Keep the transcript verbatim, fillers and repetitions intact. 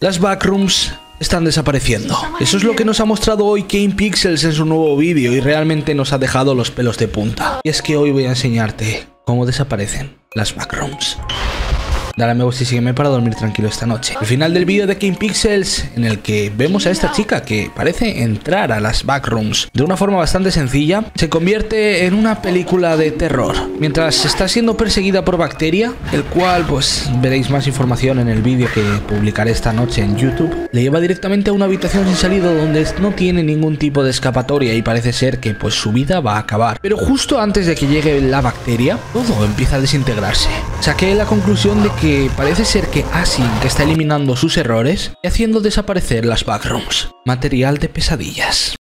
Las backrooms están desapareciendo. Eso es lo que nos ha mostrado hoy KanePixels en su nuevo vídeo y realmente nos ha dejado los pelos de punta. Y es que hoy voy a enseñarte cómo desaparecen las backrooms. Dale a me gusta y sígueme para dormir tranquilo esta noche. El final del vídeo de KanePixels, en el que vemos a esta chica que parece entrar a las backrooms de una forma bastante sencilla, se convierte en una película de terror. Mientras está siendo perseguida por Bacteria, el cual pues veréis más información en el vídeo que publicaré esta noche en YouTube, le lleva directamente a una habitación sin salida donde no tiene ningún tipo de escapatoria y parece ser que pues su vida va a acabar. Pero justo antes de que llegue la Bacteria, todo empieza a desintegrarse. Saqué la conclusión de que que parece ser que Asing que está eliminando sus errores y haciendo desaparecer las backrooms. Material de pesadillas.